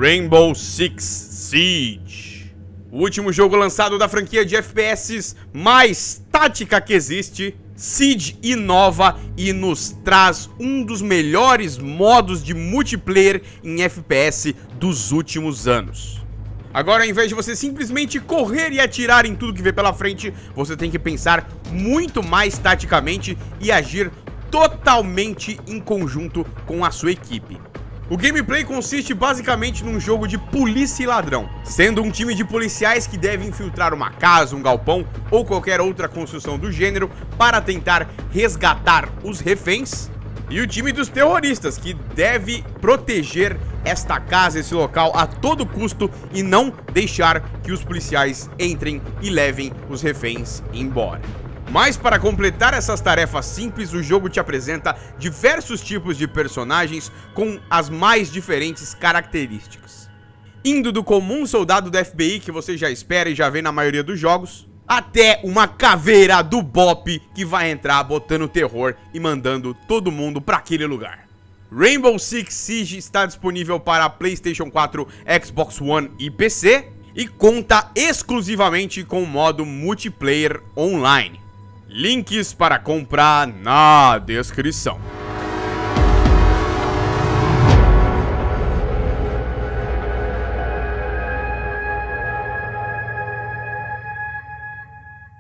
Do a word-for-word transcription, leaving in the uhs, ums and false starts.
Rainbow Six Siege. O último jogo lançado da franquia de F P S mais tática que existe, Siege inova e nos traz um dos melhores modos de multiplayer em F P S dos últimos anos. Agora, ao invés de você simplesmente correr e atirar em tudo que vê pela frente, você tem que pensar muito mais taticamente e agir totalmente em conjunto com a sua equipe. O gameplay consiste basicamente num jogo de polícia e ladrão, sendo um time de policiais que deve infiltrar uma casa, um galpão ou qualquer outra construção do gênero para tentar resgatar os reféns, e o time dos terroristas, que deve proteger esta casa, esse local a todo custo e não deixar que os policiais entrem e levem os reféns embora. Mas para completar essas tarefas simples, o jogo te apresenta diversos tipos de personagens com as mais diferentes características. Indo do comum soldado da F B I que você já espera e já vê na maioria dos jogos, até uma caveira do Bop que vai entrar botando terror e mandando todo mundo para aquele lugar. Rainbow Six Siege está disponível para PlayStation quatro, Xbox One e P C e conta exclusivamente com o modo multiplayer online. Links para comprar na descrição.